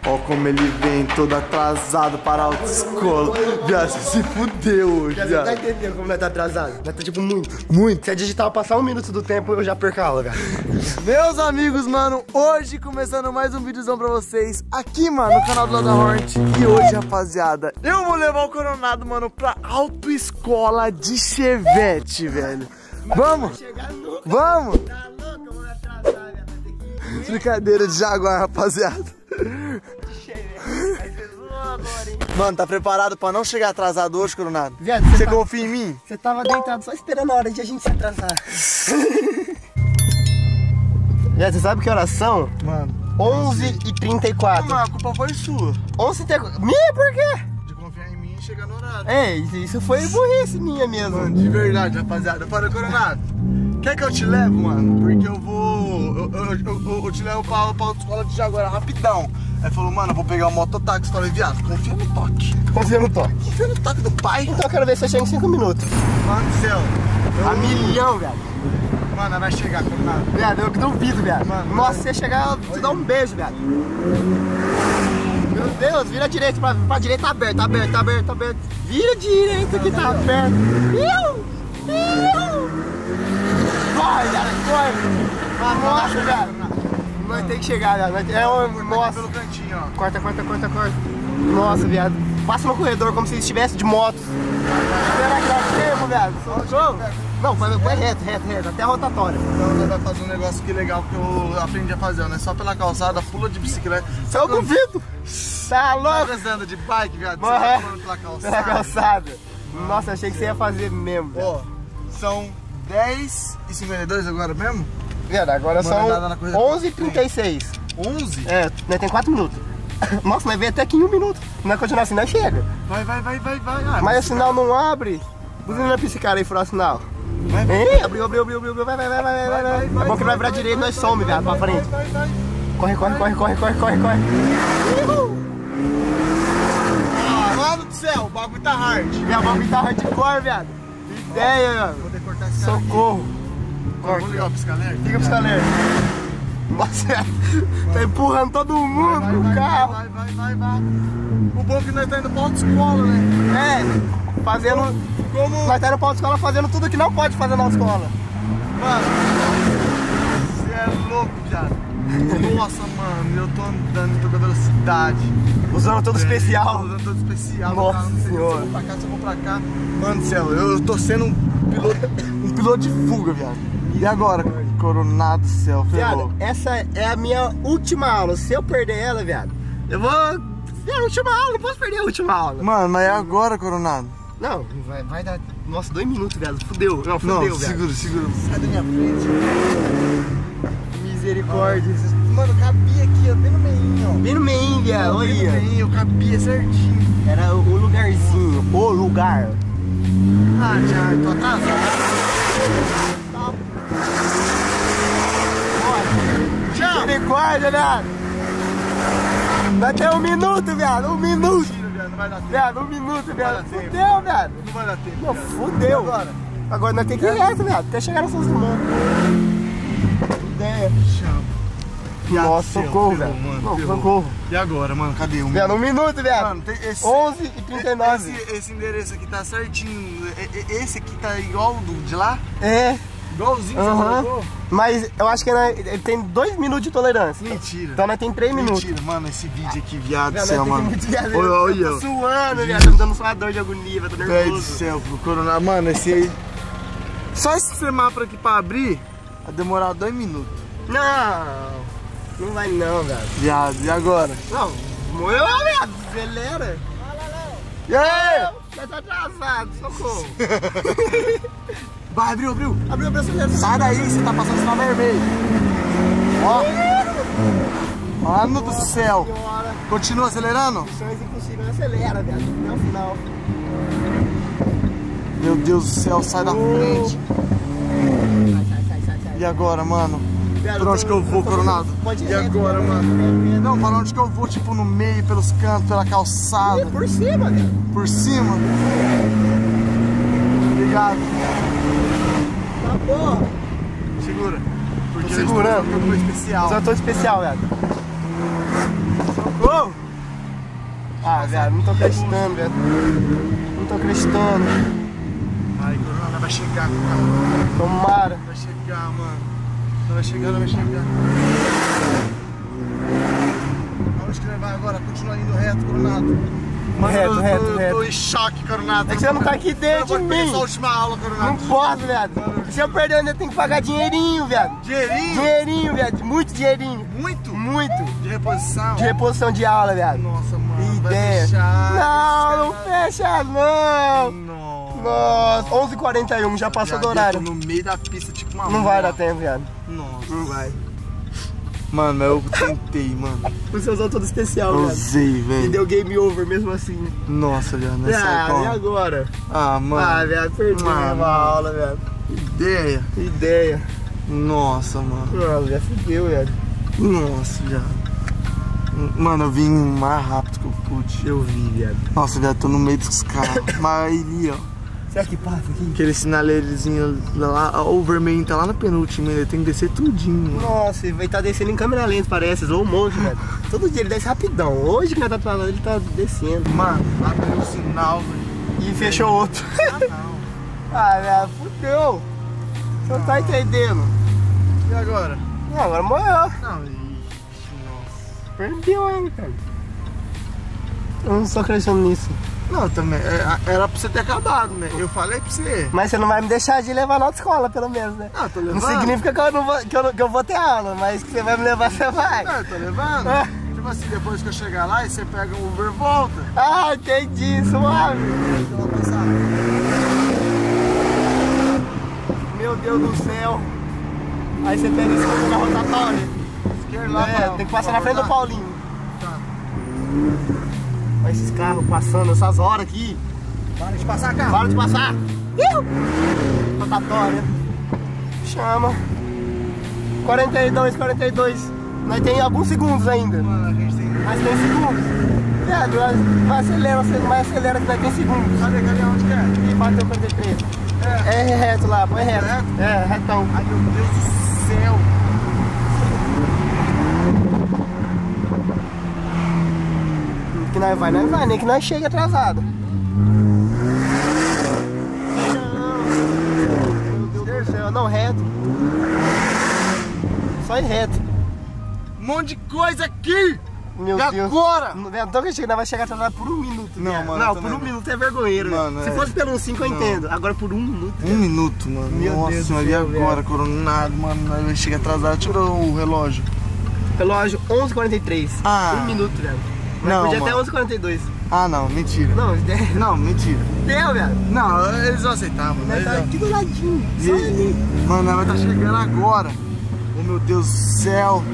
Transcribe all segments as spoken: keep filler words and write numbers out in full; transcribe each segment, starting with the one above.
Ó como ele vem todo atrasado para a autoescola. Viado, você se fudeu hoje, Você viado. tá entendendo como nós tá atrasado? Nós tá tipo muito. Muito. Se a digital passar um minuto do tempo, eu já perco a aula, cara. Meus amigos, mano, hoje começando mais um videozão pra vocês aqui, mano, no canal do Lada Hornet. E hoje, rapaziada, eu vou levar o Coronado, mano, pra autoescola de Chevette, velho. Vamos? Vamos? Tá louco? Eu vou atrasar, velho. Vai ter que... Brincadeira de Jaguar, rapaziada. Mano, tá preparado pra não chegar atrasado hoje, Coronado? Viado, Você você tá... confia em mim? Você tava deitado só esperando a hora de a gente se atrasar. Viado, você sabe que horas são? Mano, onze e trinta e quatro. Mano, a culpa foi sua. onze e trinta e quatro. Minha, por quê? De confiar em mim e chegar no horário. É, isso foi burrice minha mesmo. Mano, de verdade, rapaziada. Eu falei, Coronado, quer que eu te levo, mano? Porque eu vou... Eu, eu, eu, eu, eu te levo pra, pra autoescola de Jaguar rapidão. Aí falou, mano, eu vou pegar o mototáxi. Eu falei, viado, confia no toque. Confia no toque. Confia no toque do pai. Então eu quero ver se eu chego em cinco minutos. Mano do céu. Eu... A milhão, velho. Mano, vai chegar, Coronado. Viado, eu duvido, viado. Mano, Nossa, mano. se você chegar, eu te dou um beijo, viado. Meu Deus, vira direito pra, pra direita, tá aberto, tá aberto, tá aberto, tá aberto. Vira direito que tá aberto. Iu, iu. Corre, viado, corre. Nossa, viado. Nós tem que chegar, viado. Nós tem- É um... Nossa. Pelo cantinho, ó. Corta, corta, corta, corta. Nossa, viado. Passa no corredor como se estivesse de moto. Será que dá tempo, viado? Socorro. Não, vai, vai reto, reto, reto, até a rotatória. Então nós vamos fazer um negócio que legal que eu aprendi a fazer, né? Só pela calçada, pula de bicicleta. Eu duvido. Tá louco? Você anda de bike, viado? Você Aham. tá pulando pela calçada. Pela calçada. Nossa, achei que você ia fazer mesmo, velho. Ó, são dez e cinquenta e dois agora mesmo? Viado, agora Mano, nada na são corrida. onze e trinta e seis. onze? É, nós tem quatro minutos. Nossa, nós vem até aqui em um minuto. Se nós continuar assim, nós chega. Vai, vai, vai, vai, vai. Ah, Mas o sinal não abre. Buzina pra esse cara aí furar o sinal. Vai, vai, Ei, abriu, abriu, abriu, abriu, vai, vai, vai, vai, vai, vai, vai. É bom que vai virar direito e nós some, viado, pra frente. Vai, vai, vai. Corre, corre, corre, corre, corre, corre, corre. Uhul. Ah, mano do céu, o bagulho tá hard. Minha mão tá hardcore, viado. Que ideia, mano. Vou ter que cortar esse cara aqui. Socorro. Vamos ligar o pisca-alerta? Fica pro escaleiro. Nossa, tá empurrando todo mundo Vai, com o vai, carro. vai, vai, vai, vai. O bom é que nós tá indo pra autoescola, né? É, fazendo. Como... Nós tá indo pra autoescola fazendo tudo que não pode fazer na autoescola. Mano, você é louco, viado. Nossa, mano, eu tô andando em toda velocidade. Usando todo especial. Usando todo especial. Nossa cara, não sei se eu senhora. vou pra cá, se eu vou pra cá. Mano do céu, eu tô sendo um piloto, um piloto de fuga, viado. E agora, Coronado do céu, ferrou. Viado, essa é a minha última aula. Se eu perder ela, viado, eu vou. É a última aula, não posso perder a última aula. Mano, mas é agora, Coronado. Não, vai, vai dar. Nossa, dois minutos, viado. Fudeu. Não, Não, fudeu, viado. segura, segura. Sai da minha frente. Misericórdia. Mano, cabia aqui, ó, bem no meio, ó. Bem no meio, viado. Bem no Olha. meio, eu cabia certinho. Era o lugarzinho, o lugar. Ah, Thiago, tô atrasado. Misericórdia, viado. Vai ter um minuto, viado. Um minuto. Mentira, viado, não vai dar tempo. Viado, um minuto, vai viado. dar tempo. Fudeu, viado. Não vai dar tempo. Não, viado. fudeu. Agora? Agora nós temos que ir reto, viado. Até chegar na São Simão. Ideia. Chama. Nossa, Céu, socorro, ferrou, velho. mano, Não, ferrou. socorro. E agora, mano? Cadê? Um Viado, um minuto, viado. Mano, tem esse, onze e trinta e nove. esse, esse endereço aqui tá certinho. E- e- Esse aqui tá igual do de lá? É. Igualzinho que Aham. você colocou? Mas eu acho que nós- ele tem dois minutos de tolerância. Mentira. Então nós tem três minutos. Mentira, mano, esse vídeo aqui, viado do Viado, céu, nós tem mano. muito, viado. Olha, olha, Eu tô olha. suando, viado. Tá me dando suador de agonia, tô Pé do nervoso. céu, pro Coronado. Mano, esse aí. Só esse semáforo aqui pra abrir vai demorar dois minutos. Não, não vai não, velho. Viado, e agora? Não, morreu, viado. Acelera. E aí? Já tá atrasado, socorro. Vai, abriu, abriu. Abriu, abriu, acelera. Sai daí, você tá passando sinal vermelho. Ó. Mano do céu. Senhora, Continua acelerando? missões impossíveis, acelera, viado. Até o final. Meu Deus do céu, sai da frente. Sai, sai, sai, sai, sai. E agora, mano? Viado, Por onde tô- que eu vou, tô- Coronado? Pode ir E reto, agora, viado. mano? Não, para onde que eu vou? Tipo, no meio, pelos cantos, pela calçada, Por cima, viado. por cima. Obrigado. Tá porra. Segura. Porque Tô eu segurando. estou no especial. Só tô especial, viado. Socorro. Ah, velho, não tô acreditando, velho. Não tô acreditando. Ai, Corona vai chegar, cara. Tomara. Vai chegar, mano. Não vai chegar, não vai chegar. Aonde que ele vai agora? Continua indo reto, Coronado. Mano, Reto, eu, reto, eu, reto. eu tô em choque, Coronado. É que você não tá aqui dentro de Eu mim. vou a última aula, Coronado. Não posso, viado. Se eu perder, eu ainda tenho que pagar dinheirinho, viado. Dinheirinho? Dinheirinho, viado. Muito dinheirinho. Muito? Muito. De reposição? De reposição de aula, viado. Nossa, mano. Ideia. Vai fechar. Não, não fecha, não. Nossa. Nossa, onze e quarenta e um, já passou do horário. Eu tô no meio da pista, tipo uma Não vai mola. dar tempo, viado. Nossa. Não vai. Mano, eu tentei, mano. Você usou todo especial, Eu viado. usei, E velho. deu game over mesmo assim. Nossa, velho. Não é Ah, só e agora? Ah, mano. Ah, viado, perdi Ah, a aula, viado. Ideia. Ideia. Nossa, mano. Não, já fudeu, viado. Nossa, viado. Mano, eu vim o mais rápido que eu pude. Eu vi, viado. Nossa, viado, tô no meio dos carros. Mas ali, ó. Será que passa aqui? Aquele sinaleirozinho lá, o vermelho tá lá na penúltima, ele tem que descer tudinho. Nossa, ele vai estar descendo em câmera lenta, parece, slow motion, velho. Todo dia ele desce rapidão. Hoje que nós tá falando, ele tá descendo. Mano, abriu o sinal, velho. E fechou outro. Ah, não. Ah, velho, fudeu. Você não tá entendendo. E agora? Não, agora morreu. Não, ixi, nossa. Perdeu ele, cara. Eu não tô acreditando nisso. Não, também, é, era pra você ter acabado, né? Eu falei pra você. Mas você não vai me deixar de levar na autoescola, pelo menos, né? Ah, tô Não levando. significa que eu, não vou, que, eu, não- que eu vou ter aula, mas que você vai me levar, você vai. Ah, eu tô levando. É. Tipo assim, depois que eu chegar lá e você pega o Uber e volta. Ah, entendi, suave. Eu vou passar. Meu Deus do céu. Aí você pega esse caminho na rotatória. Esquerda lá, É, pra- tem que passar pra na frente do rodar. Paulinho. Tá. Olha esses carros passando essas horas aqui. Para de passar, carro. Para de passar. Iu! Rotatória. Chama. quarenta e dois, quarenta e dois. Nós tem alguns segundos ainda. Mano, a gente tem... Mas tem segundos. Viado, vai- vai acelera, vai acelera que nós tem segundos. Cadê, cadê? Onde que é? E bateu quarenta e três. É. É reto lá, põe reto. Reto? É, retão. Ai, meu Deus do céu. Que nós vai, nós vai, nem que nós chegue atrasado. Meu Deus do céu, não, reto. Só em reto. Um monte de coisa aqui. Meu E Deus. agora? Não, então que chega, nós vai chegar atrasado por um minuto. Não, viado. mano, Não, eu por também um não. minuto é vergonheiro. Mano, velho. Se é. fosse pelo cinco eu Não. entendo. Agora por um minuto. Um minuto, mano. Meu Nossa Deus do senhora, e céu, agora, velho. Coronado, mano? Nós chega atrasado. Tirou o relógio. Relógio onze e quarenta e três. Ah. Um minuto, velho. Mas Não, podia mano. até onze e quarenta e dois. Ah, não, mentira. Não, deu, Não, mentira. velho. Não, eles vão aceitar, mano. Nós Eles tá vão. aqui do ladinho. Só ali. Mano, ela tá chegando agora. Oh, meu Deus do céu.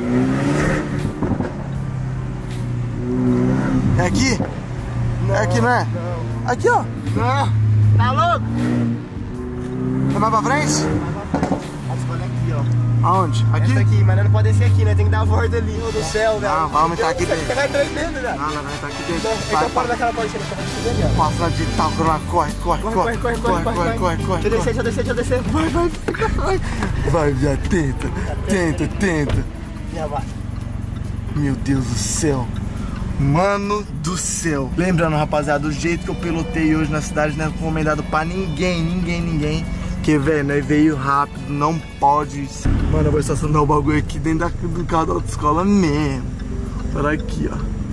É aqui? É aqui, não é? Não. Aqui, ó. Não. Tá louco? É mais pra frente? Nossa, olha aqui, ó. Aonde? Aqui? Essa aqui, mas nós não pode descer aqui, né? Tem que dar a volta ali, ô do céu, velho. Ah, vamos entrar aqui Você dentro. vai entrar aí dentro, velho. Não, não, não, tá aqui dentro. Então, Vai, então para vai. naquela portinha que tá ali, ó. Passa de tal, corre, corre, corre, Corre, corre, corre, corre, corre, corre, corre. Deixa eu descer, deixa eu descer, deixa eu descer. Vai, vai, vai. Vai, viado, tenta, tenta, tenta. Já vai. Meu Deus do céu. Mano do céu. Lembrando, rapaziada, do jeito que eu pilotei hoje na cidade não é recomendado pra ninguém, ninguém, ninguém. Porque, velho, nós veio rápido, não pode. Mano, eu vou estacionar o bagulho aqui dentro da, do carro da autoescola mesmo. Para aqui,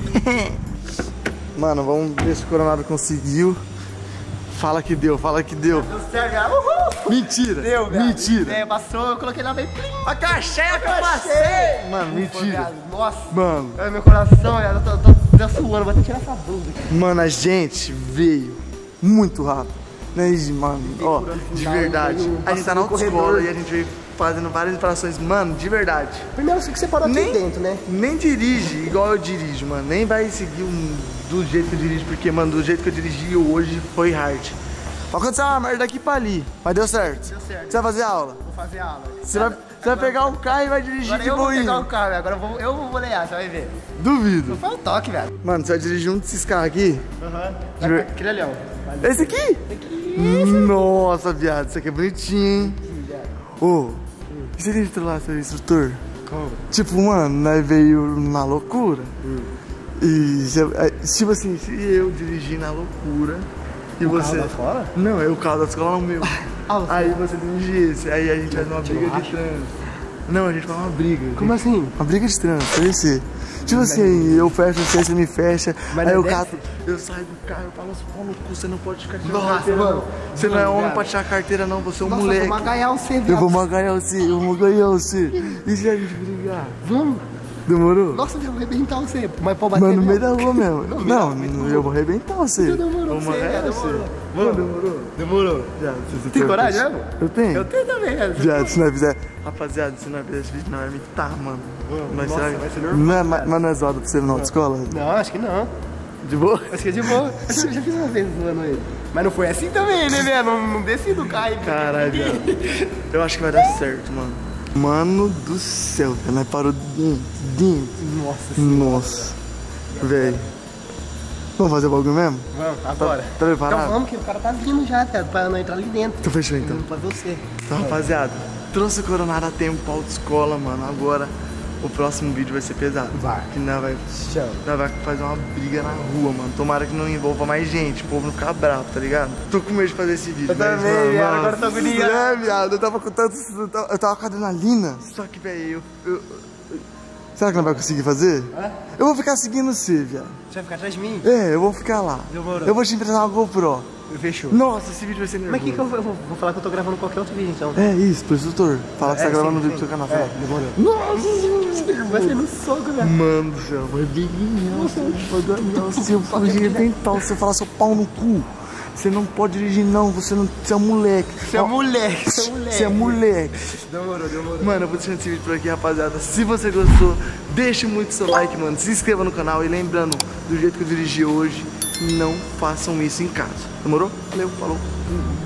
ó. Mano, vamos ver se o Coronado conseguiu. Fala que deu, fala que deu. Deu certo, já. Uhul! Mentira. Deu, velho. Mentira. É, passou, eu coloquei lá bem. A caixinha que eu passei. Mano, mentira. Nossa. Mano. É, meu coração, velho. Eu tô, tô, tô suando, vou até tirar essa blusa aqui. Mano, a gente veio muito rápido. Né, mano? Ó, de final, verdade. veio A gente tá na passando no autoescola corredor. e a gente veio fazendo várias infrações. Mano, de verdade. Primeiro que você parou aqui Nem, dentro, né? nem dirige igual eu dirijo, mano. Nem vai seguir um, do jeito que eu dirijo, porque, mano, do jeito que eu dirigi hoje foi hard. Vai acontecer uma merda daqui pra ali. Mas deu certo. Deu certo. Você vai fazer aula? Vou fazer aula. Você vai, você vai pegar um carro e vai dirigir Agora de eu vou pegar o boinha. carro, velho. Agora eu vou, eu vou bolear, você vai ver. Duvido. Foi um toque, velho. Mano, você vai dirigir um desses carros aqui? Aham. De ver- Aquele ali, ó. Esse aqui? Nossa, viado, isso aqui é bonitinho, hein? Ô, e você deve lá, seu instrutor? Como? Tipo, mano, nós veio na loucura. E, tipo assim, se eu dirigir na loucura e o você... carro da fora? Não, é o carro da escola, não o meu. Ah, você... Aí você dirigir esse, aí a gente faz uma briga de trânsito. Não, a gente faz uma briga. Como gente... assim? Uma briga de trânsito, esse. Tipo assim, eu fecho você, você me fecha, mas aí eu desce? cato, eu saio do carro, eu falo assim, pô, no cu, você não pode ficar tirando Nossa, carteira, mano. não. Você não é homem pra tirar carteira, não, você é um Nossa, moleque. eu vou magaiar você, Eu vou magaiar você, eu vou magaiar você. E se a gente brigar? Vamos. Demorou? Nossa, eu vou arrebentar você. Mas pode bater Mano, no não. meio da rua mesmo. Não, Não, não, eu vou arrebentar você. Já demorou Vou pra você, magaiar já você. demorou. Mano, demorou? Demorou. Já, você, você Tem coragem mesmo? Eu tenho. Eu tenho também. é. Já, se nós fizer. Rapaziada, se nós fizer esse vídeo, não vai me tá, mano. Nós Nossa, será- vai ser normal, Não é, mas mas não é zoado pra você na autoescola? Não, acho que não. De boa? Acho que é de boa. Eu já já fiz uma vez zoando ele. Mas não foi assim também, né, velho? Não, não desci do carro. e- Caralho, viado. Eu acho que vai dar certo, mano. Mano do céu, velho. Nós parou dentro, dentro. Nossa. Nossa. Velho. Vamos fazer o bagulho mesmo? Vamos, agora. Tá preparado? Então vamos, que o cara tá vindo já, cara, pra não entrar ali dentro. Então fechou então. Pra você. Então, rapaziada, trouxe o Coronado a tempo pra autoescola, mano. Agora o próximo vídeo vai ser pesado. Vai. Que nós vai, Tchau. nós vai fazer uma briga na rua, mano. Tomara que não envolva mais gente, o povo não ficar bravo, tá ligado? Tô com medo de fazer esse vídeo. Eu também, viado, agora eu tô agoniado. É, viado, eu tava com tanto. Eu tava, eu tava com adrenalina. Só que, velho, eu, eu, eu- será que não vai conseguir fazer? Hã? Eu vou ficar seguindo você, viado. Você vai ficar atrás de mim? É, eu vou ficar lá. Demorou. Eu vou te emprestar uma GoPro. Fechou. Nossa, esse vídeo vai ser nervoso. Mas que que eu vou, eu vou vou falar que eu tô gravando qualquer outro vídeo, então? É isso, pro instrutor. Fala que você É, tá gravando sim, um vídeo sim. pro seu canal. É, Fala. demorou. Nossa, Vai ser no soco, velho. mano do céu, vai brigar, vai ganhar. Se eu for arrebentar, você falar seu pau no cu. Você não pode dirigir, não. Você não. Você é um moleque. Você é moleque, você é moleque. Você é moleque. Demorou, demorou. Mano, eu vou deixando esse vídeo por aqui, rapaziada. Se você gostou, deixe muito seu like, mano. Se inscreva no canal. E lembrando, do jeito que eu dirigi hoje, não façam isso em casa. Demorou? Valeu, falou.